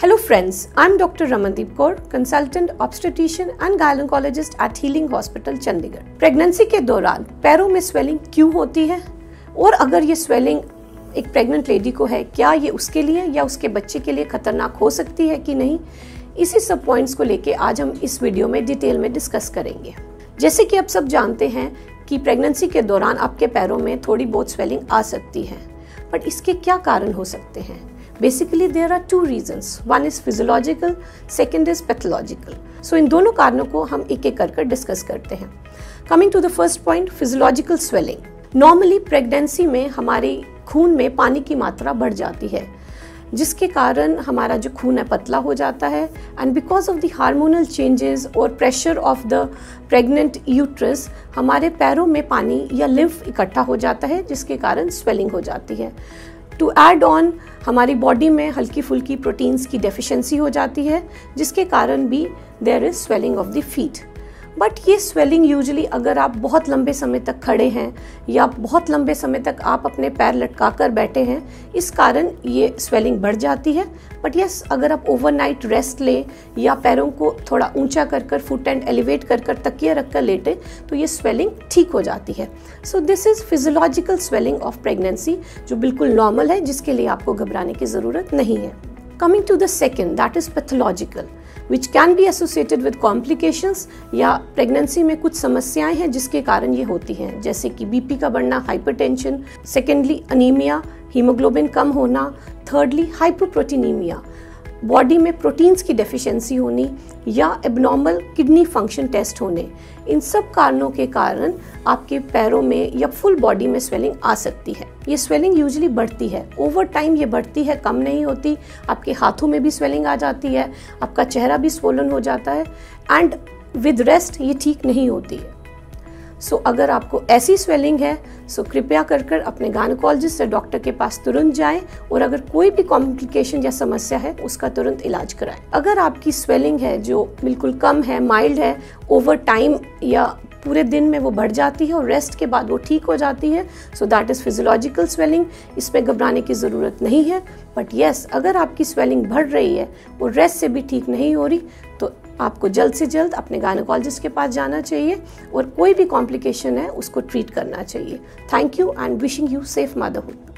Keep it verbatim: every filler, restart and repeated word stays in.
Hello friends, I'm Doctor Ramandeep Kaur, consultant obstetrician and gynecologist at Healing Hospital, Chandigarh. Pregnancy के दौरान पैरों में swelling क्यों होती है और अगर ये स्वेलिंग एक प्रेग्नेंट लेडी को है, क्या ये उसके लिए या उसके बच्चे के लिए खतरनाक हो सकती है कि नहीं, इसी सब पॉइंट्स को लेके आज हम इस वीडियो में डिटेल में डिस्कस करेंगे। जैसे कि आप सब जानते हैं कि प्रेगनेंसी के दौरान आपके पैरों में थोड़ी बहुत स्वेलिंग आ सकती है, बट इसके क्या कारण हो सकते हैं? Basically, there are two reasons. One is physiological, second is pathological. So इन दोनों कारणों को हम एक एक कर कर डिस्कस करते हैं। Coming to the first point, physiological swelling. Normally pregnancy में हमारे खून में पानी की मात्रा बढ़ जाती है, जिसके कारण हमारा जो खून है पतला हो जाता है and because of the hormonal changes और pressure of the pregnant uterus हमारे पैरों में पानी या लिम्फ इकट्ठा हो जाता है, जिसके कारण स्वेलिंग हो जाती है। टू एड ऑन हमारी बॉडी में हल्की फुल्की प्रोटीन्स की डेफिशिएंसी हो जाती है, जिसके कारण भी there is swelling of the feet. But ये स्वेलिंग यूजुअली अगर आप बहुत लंबे समय तक खड़े हैं या बहुत लंबे समय तक आप अपने पैर लटका कर बैठे हैं, इस कारण ये स्वेलिंग बढ़ जाती है। बट यस, अगर आप ओवरनाइट रेस्ट लें या पैरों को थोड़ा ऊंचा कर कर फुट एंड एलिवेट कर कर तकिया रख कर लेटे तो ये स्वेलिंग ठीक हो जाती है। So this is physiological swelling of pregnancy, जो बिल्कुल नॉर्मल है, जिसके लिए आपको घबराने की ज़रूरत नहीं है। Coming to the second, that is pathological, which can be associated with complications या प्रेगनेंसी में कुछ समस्याएं हैं जिसके कारण ये होती हैं, जैसे कि बीपी का बढ़ना, हाइपरटेंशन, सेकेंडली अनीमिया, हीमोग्लोबिन कम होना, थर्डली हाइपोप्रोटीनीमिया, बॉडी में प्रोटीन्स की डेफिशिएंसी होनी या एबनॉर्मल किडनी फंक्शन टेस्ट होने। इन सब कारणों के कारण आपके पैरों में या फुल बॉडी में स्वेलिंग आ सकती है। ये स्वेलिंग यूजुअली बढ़ती है, ओवर टाइम ये बढ़ती है, कम नहीं होती। आपके हाथों में भी स्वेलिंग आ जाती है, आपका चेहरा भी स्वोलन हो जाता है एंड विद रेस्ट ये ठीक नहीं होती है। सो so, अगर आपको ऐसी स्वेलिंग है सो so कृपया कर कर अपने गायनेकोलॉजिस्ट या डॉक्टर के पास तुरंत जाएं और अगर कोई भी कॉम्प्लिकेशन या समस्या है उसका तुरंत इलाज कराएं। अगर आपकी स्वेलिंग है जो बिल्कुल कम है, माइल्ड है, ओवर टाइम या पूरे दिन में वो बढ़ जाती है और रेस्ट के बाद वो ठीक हो जाती है, so that is physiological swelling. इसमें घबराने की ज़रूरत नहीं है। बट येस, अगर आपकी स्वेलिंग बढ़ रही है और रेस्ट से भी ठीक नहीं हो रही तो आपको जल्द से जल्द अपने गायनेकोलॉजिस्ट के पास जाना चाहिए और कोई भी कॉम्प्लिकेशन है उसको ट्रीट करना चाहिए। Thank you and wishing you safe motherhood.